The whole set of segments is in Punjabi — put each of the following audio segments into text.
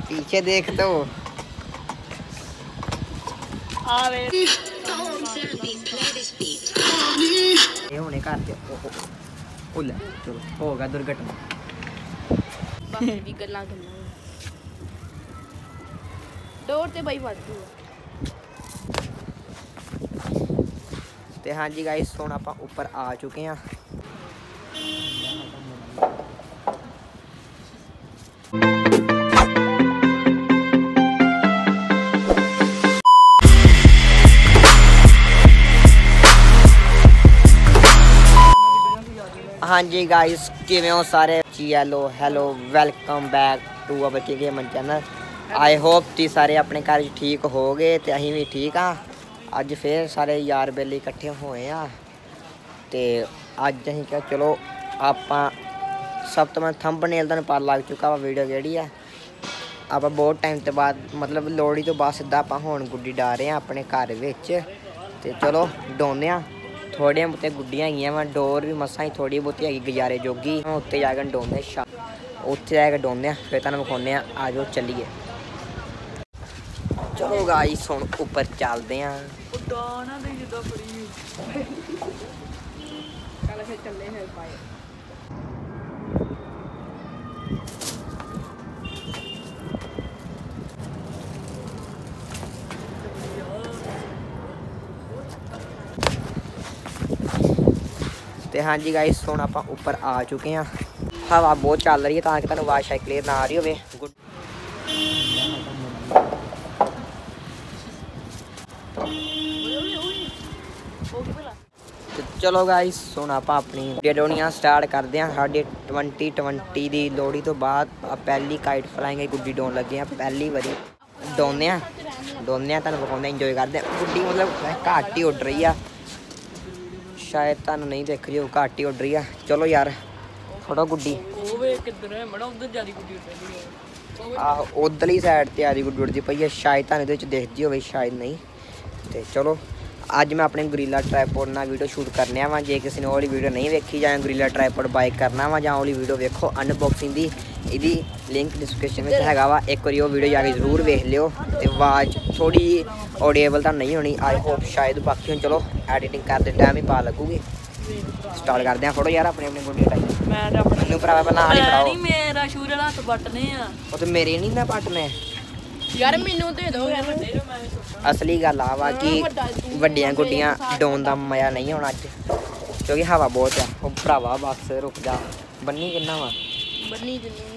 पीछे देख तो होने घर चलो होगा दुर्घटना डोर ते बई फड़ ते हाँ जी गाइस हुण आपां उपर आ चुके हैं। हाँ जी गाइस किवें हो सारे जी hello welcome back to our K gamer channel. I hope तुसीं सारे अपने घर ठीक हो गए ते असीं भी ठीक हाँ। अज फिर सारे यार बेली इकट्ठे होए आ ते अज असीं क्या चलो आपां सब तो मैं थंबनेल दा पता लग चुका वा वीडियो केहड़ी है। आपां बहुत टाइम तो बाद मतलब लोहड़ी तो बाद सीधा आपां हुण गुड्डी डा रहे हैं अपने घर विच ते चलो डोने आ। थोड़ियां बहुतियां गुड्डियां हैगियां वा डोर भी मसां ही थोड़ी बहुती हैगी गुजारे जोगी उत्ते जाके डोने उत्थे जाके डोने फिर तुहानूं विखाउने आ जाओ चलिए। चलो गाइस हुण उपर चलदे हैं। तो हाँ जी गाइस हुण आपां उपर आ चुके हैं। हवा बहुत चल रही है ताकि तुहानूं आवाज़ शायद क्लीयर ना आ रही होवे। गुड तो चलो गाइस हुण आपां अपनी डेडोनियां स्टार्ट करते हैं। साढ़े 2020 की लोहड़ी तो बाद पहली काइट फ्लाइंग गुड्डी डोन लगे हैं। पहली बारी डोने तुहानूं विखाउने इंजॉय करते हैं। गुड्डी मतलब घट ही उड़ रही है शायद तुहानूं नहीं दिख रही हो घट ही उड़ रही है। चलो यार फड़ो गुड्डी आहो उधरली साइड ते आदी गुड्डी उड़दी पई है शायद तुहानूं इहदे विच दिखदी होवे शायद नहीं। तो चलो अज मैं अपने गुरीला ट्राईपॉड नाल वीडियो शूट करने वा। जे किसी ने वो वाली वीडियो नहीं वेखी जां गुरीला ट्राईपॉड बाय करना वा जां वाली वीडियो वेखो अनबॉक्सिंग दी इहदी लिंक डिस्क्रिप्शन में हैगा वा। एक बारी वो वीडियो जाके जरूर वेख लियो। ते आवाज़ थोड़ी ऑडिएबल तो नहीं होनी आई होप शायद बाकी हुण चलो एडिटिंग करते टाइम ही पता लगूगी। स्टार्ट करते हैं फोटो यार अपने अपने गुड्डी टाइम मैं भरावा बना नहीं फड़ाओ मेरा शूर वाला हाथ बटने आ वो तो मेरे नहीं ना पटने यार मैनू दे दो असली गल आ वा कि वड्डियां गुड्डियां डोन दा मजा नहीं होना अज क्योंकि हवा बहुत है। वो भरावा बस रुक जा बन्नी किन्ना वा बन्नी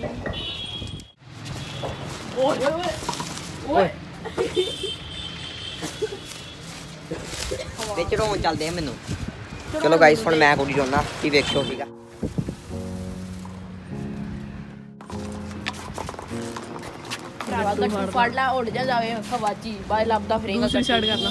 बिच डोन चलदे हैं मैनू। चलो गाइस हुण मैं गुड्डी डोना कि वेखियो ठीक है। फड़ ला उड़ जा जावे हवा ची बाय लभदा फिरेगा स्टार्ट करना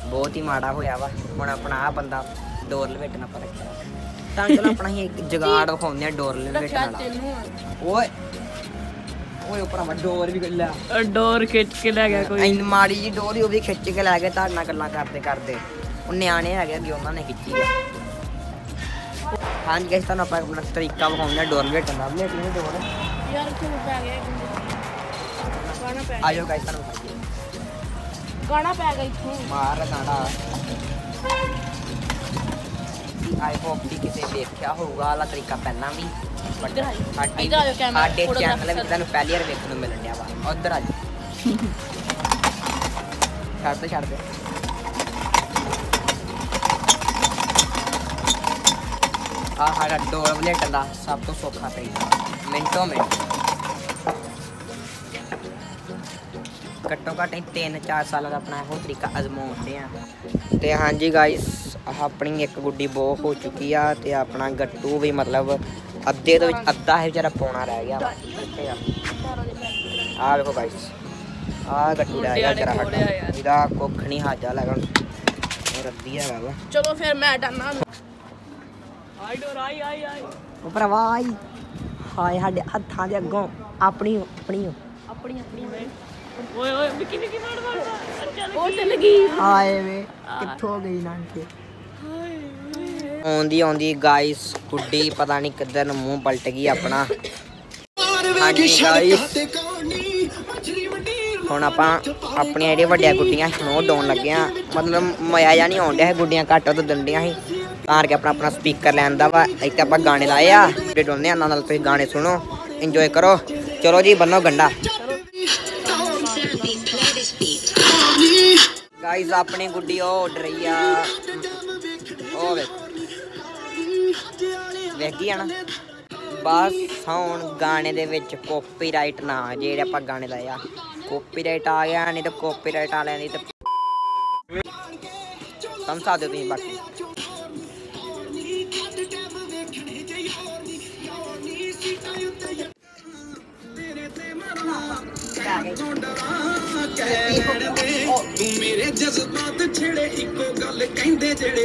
ਬਹੁਤ ਹੀ ਮਾੜਾ ਹੋਇਆ ਵਾ। ਹੁਣ ਆਪਣਾ ਆ ਬੰਦਾ ਡੋਰ ਲਵੇਟਣਾ ਪਾ ਰੱਖਿਆ ਤਾਂ ਚਲੋ ਆਪਣਾ ਹੀ ਇੱਕ ਜਗਾੜ ਵਿਖਾਉਂਦੇ ਆ ਡੋਰ ਲਵੇਟਣ ਵਾਲਾ। ਓਏ ਓਏ ਭਰਾਵਾ ਡੋਰ ਵੀ ਲਿਆ, ਡੋਰ ਖਿੱਚ ਕੇ ਲੈ ਗਿਆ ਕੋਈ। ਇੰਨੀ ਮਾੜੀ ਜੀ ਡੋਰ ਹੀ ਉਹ ਵੀ ਖਿੱਚ ਕੇ ਲੈ ਗਏ। ਤੁਹਾਡੇ ਨਾਲ ਗੱਲਾਂ ਕਰਦੇ ਕਰਦੇ ਉਹ ਨਿਆਣੇ ਹੈਗੇ ਅੱਗੇ ਉਹਨਾਂ ਨੇ ਖਿੱਚੀ ਆ। ਹਾਂਜੀ ਗਾਇਸ ਤੁਹਾਨੂੰ ਆਪਾਂ ਆਪਣਾ ਤਰੀਕਾ ਵਿਖਾਉਂਦੇ ਆ ਡੋਰ ਲਵੇਟਣ ਦਾ। ਲਵੇਟ ਨਹੀਂ ਡੋਰ ਯਾਰ ਕਿਉਂ ਪੈ ਗਿਆ ਗਾਣਾ ਪੈ ਆਜੋ ਗਾਇਸ ਤੁਹਾਨੂੰ ਗਾਣਾ ਪੈ ਗਿਆ ਇੱਥੋਂ ਮਾਰ ਗਾਣਾ। ਆਈ ਹੋਪ ਕਿ ਕਿਸੇ ਦੇਖਿਆ ਹੋਊਗਾ ਆਲਾ ਤਰੀਕਾ ਪਹਿਲਾਂ ਵੀ। ਇੱਧਰ ਆ ਜਾਓ, ਸਾਡੇ ਇੱਧਰ ਆ ਜਾਓ ਕੈਮਰਾ ਸਾਡੇ ਚੈਨਲ ਵਿੱਚ ਤੁਹਾਨੂੰ ਪਹਿਲੀ ਵਾਰ ਵੇਖਣ ਨੂੰ ਮਿਲਣ ਡਿਆ ਵਾ। ਉੱਧਰ ਆ ਜਾਓ ਛੱਡ ਦੇ ਆਹ ਸਾਡਾ ਡੋਰ ਵਲੇਟਣ ਦਾ ਸਭ ਤੋਂ ਸੌਖਾ ਤਰੀਕਾ ਮਿੰਟੋ ਮਿੰਟ। ਘੱਟੋ ਘੱਟ 3-4 ਸਾਲਾਂ ਦਾ ਆਪਣਾ ਇਹੋ ਤਰੀਕਾ ਅਜ਼ਮਾਉਂਦੇ ਆ। ਤੇ ਹਾਂਜੀ ਗਾਇਸ ਆਪਣੀ ਇੱਕ ਗੁੱਡੀ ਬਹੁਤ ਹੋ ਚੁੱਕੀ ਆ ਤੇ ਆਪਣਾ ਗੱਟੂ ਵੀ ਮਤਲਬ ਅੱਧੇ ਤੋਂ ਵਿੱਚ ਅੱਧਾ ਹੈ ਵਿਚਾਰਾ ਪੌਣਾ ਰਹਿ ਗਿਆ ਵਾ। ਆ ਵੇਖੋ ਗਾਇਸ ਆ ਗੱਟੂ ਰਹਿ ਗਿਆ ਵਿਚਾਰਾ ਸਾਡਾ। ਇਹਦਾ ਕੁੱਖ ਨਹੀਂ ਹਾਜਾ ਲੱਗਾ ਰੱਦੀ ਹੈਗਾ ਵਾ। ਚਲੋ ਫਿਰ ਮੈਂ ਡਰਨਾ ਆਈ ਡੋਰ ਆਈ ਉਹ ਭਰਾਵਾ ਆਈ ਹਾਏ ਸਾਡੇ ਹੱਥਾਂ ਦੇ ਅੱਗੋਂ ਆਪਣੀ ਓਏ ਓਏ ਨਿੱਕੀ ਮਾਰ ਉਹ ਤੇ ਲੱਗੀ। ਹਾਏ ਵੇ ਕਿੱਥੋਂ ਗਈ ਨਾਂਕੇ ਆਉਂਦੀ ਗਾਇਸ ਗੁੱਡੀ ਪਤਾ ਨਹੀਂ ਕਿੱਧਰ ਨੂੰ ਮੂੰਹ ਪਲਟ ਗਈ ਆਪਣਾ। ਹਾਂਜੀ ਗਾਇਸ ਹੁਣ ਆਪਾਂ ਆਪਣੀਆਂ ਜਿਹੜੀਆਂ ਵੱਡੀਆਂ ਗੁੱਡੀਆਂ ਸਨੋ ਡਾਉਣ ਲੱਗੇ ਆ। ਮਤਲਬ ਮਜ਼ਾ ਜਿਹਾ ਨਹੀਂ ਆਉਣ ਡਿਆ, ਗੁੱਡੀਆਂ ਘੱਟ ਤੋਂ ਦੰਡੀਆਂ ਸੀ ਤਾਂ ਕਰਕੇ ਆਪਣਾ ਸਪੀਕਰ ਲੈਂਦਾ ਵਾ। ਇੱਥੇ ਆਪਾਂ ਗਾਣੇ ਲਾਏ ਆ ਜਿਹੜੇ ਡਾਉਂਦੇ ਆ ਨਾਲ ਤੁਸੀਂ ਗਾਣੇ ਸੁਣੋ ਇੰਜੋਏ ਕਰੋ। ਚਲੋ ਜੀ ਬੰਨੋ ਗੰਡਾ। ਗਾਇਸ ਆਪਣੀ ਗੁੱਡੀ ਉਹ ਉੱਡ ਰਹੀ ਆ ਉਹ ਵੇਖ ਗਈ ਆ ਨਾ। ਬਸ ਹੁਣ ਗਾਣੇ ਦੇ ਵਿੱਚ ਕਾਪੀਰਾਈਟ ਨਾ ਜਿਹੜੇ ਆਪਾਂ ਗਾਣੇ ਲਾਏ ਆ ਕਾਪੀਰਾਈਟ ਆ ਗਿਆ ਨਹੀਂ ਤਾਂ ਕਾਪੀਰਾਈਟ ਆ ਲੈਣੀ ਤੇ ਸਮਝ ਸਕਦੇ ਹੋ ਤੁਸੀਂ। ਬਾਕੀ ਤੂੰ ਮੇਰੇ ਜਜ਼ਬਾਤ ਛੇੜੇ ਇੱਕੋ ਗੱਲ ਕਹਿੰਦੇ ਜਿਹੜੇ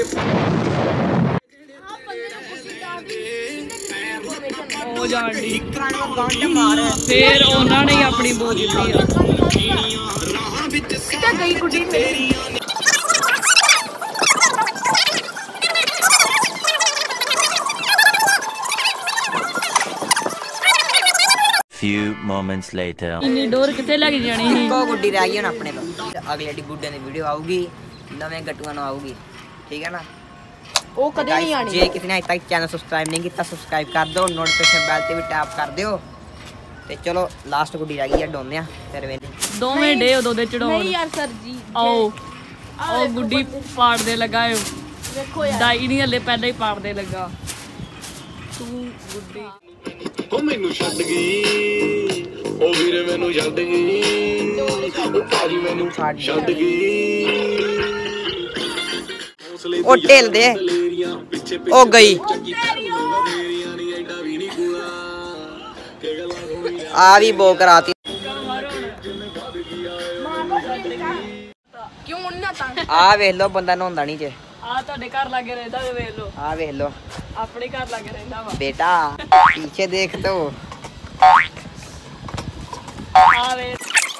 ਉਹ ਜਾਣਦੀ ਗੰਢ ਮਾਰ ਫੇਰ ਉਹਨਾਂ ਨੇ ਆਪਣੀ ਬੋਲ ਦਿੱਤੀ ਆ। ਰਾਹਾਂ ਵਿੱਚ ਤਾਂ ਗਈ ਗੁੱਡੀ ਮੇਰੀ Few moments later. ਇੰਨੀ ਡੋਰ ਕਿੱਥੇ ਲੱਗ ਜਾਣੀ ਸੀ। ਇੱਕੋ ਗੁੱਡੀ ਰਹਿ ਗਈ ਹੁਣ ਆਪਣੇ ਤੋਂ। ਅਗਲੀ ਡੀ ਗੁੱਡਿਆਂ ਦੀ ਵੀਡੀਓ ਆਊਗੀ ਨਵੇਂ ਗੱਟੂਆਂ ਨਾਲ ਆਊਗੀ ਠੀਕ ਹੈ ਨਾ। ਉਹ ਕਦੇ ਨਹੀਂ ਆਣੀ। ਜੇ ਕਿਸੇ ਨੇ ਅਜੇ ਤੱਕ ਚੈਨਲ ਸਬਸਕ੍ਰਾਈਬ ਨਹੀਂ ਕੀਤਾ ਸਬਸਕ੍ਰਾਈਬ ਕਰ ਦਿਓ, ਨੋਟੀਫਿਕੇਸ਼ਨ ਬੈਲ ਤੇ ਵੀ ਟੈਪ ਕਰ ਦਿਓ। ਤੇ ਚਲੋ ਲਾਸਟ ਗੁੱਡੀ ਰਹਿ ਗਈ ਆ ਡੋਨੇ ਆ ਫਿਰ ਵੇਲੇ ਦੋਵੇਂ ਡੇ ਉਦੋਂ ਦੇ ਚੜਾਉਣ। ਨਹੀਂ ਯਾਰ ਸਰ ਜੀ ਆਓ ਉਹ ਗੁੱਡੀ ਪਾੜਦੇ ਲੱਗਾ ਓ ਵੇਖੋ ਯਾਰ ਦਾਈ ਨਹੀਂ ਹਲੇ ਪਹਿਲਾਂ ਹੀ ਪਾੜਦੇ ਲੱਗਾ। ਤੂੰ ਗੁੱਡੀ ਉਹ ਮੈਨੂੰ ਛੱਡ ਗਈ ਉਹ ਵੀਰੇ ਮੈਨੂੰ ਛੱਡ ਗਈ ਉਹ ਭਾਜੀ ਮੈਨੂੰ ਛੱਡ ਗਈ ਉਹ ਢਿੱਲ ਦੇ ਉਹ ਗਈ ਆ ਵੀ ਬੋ ਕਰਾਤੀ। ਕਿਉਂ ਨਾ ਤਾਂ ਆ ਵੇਖ ਲੋ ਬੰਦਾ ਨਹਾਉਂਦਾ ਨਹੀਂ ਜੇ। ਆ ਤੁਹਾਡੇ ਘਰ ਲਾਗੇ ਰਹਿੰਦਾ ਵੇਖ ਲੋ। ਆ ਵੇਖ ਲੋ ਆਪਣੇ ਘਰ ਲਾਗੇ ਰਹਿੰਦਾ ਵਾ बेटा पीछे देख तो ਆ ਵੇ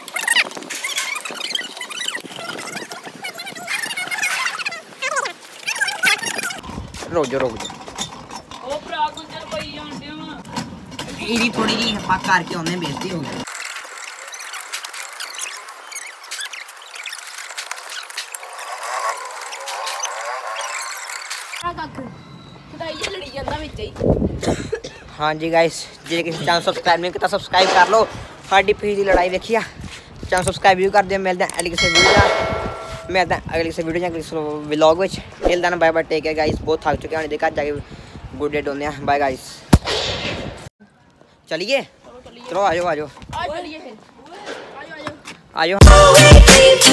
रुक जा ਉਹ ਭਰਾ ਗੁੱਜਰ ਪਈ ਜਾਂਦੇ ਵਾ। ਇਹਦੀ ਥੋੜੀ ਜਿਹੀ ਆਪਾਂ ਕਰਕੇ ਆਉਂਦੇ ਬੇਇੱਜ਼ਤੀ ਹੋ ਗਈ। ਲੜੀ ਜਾਂਦਾ ਵਿੱਚ ਹੀ। ਹਾਂਜੀ ਗਾਇਸ ਜੇ ਕਿਸੇ ਚੈਨਲ ਸਬਸਕ੍ਰਾਈਬ ਨਹੀਂ ਕੀਤਾ ਸਬਸਕ੍ਰਾਈਬ ਕਰ ਲਓ। ਸਾਡੀ ਪਿਛਲੀ ਲੜਾਈ ਵੇਖੀ ਆ ਚੈਨਲ ਸਬਸਕ੍ਰਾਈਬ ਵੀ ਕਰ ਦਿਓ। ਮਿਲਦੇ ਹਾਂ ਅਗਲੀ ਕਿਸੇ ਵੀਡੀਓ ਜਾਂ ਕਿਸੇ ਵਲੌਗ ਵਿੱਚ। Till then bye bye take care guys. ਬਹੁਤ ਥੱਕ ਚੁੱਕੇ ਹਾਂ। ਇਹਦੇ ਘਰ ਜਾ ਕੇ ਗੁੱਡ ਡੇ ਡੋਨੇ ਆ। ਬਾਏ ਗਾਇਸ ਚਲਿਏ ਚਲੋ ਆਜੋ ਆ ਚਲੀਏ ਫਿਰ ਆਜੋ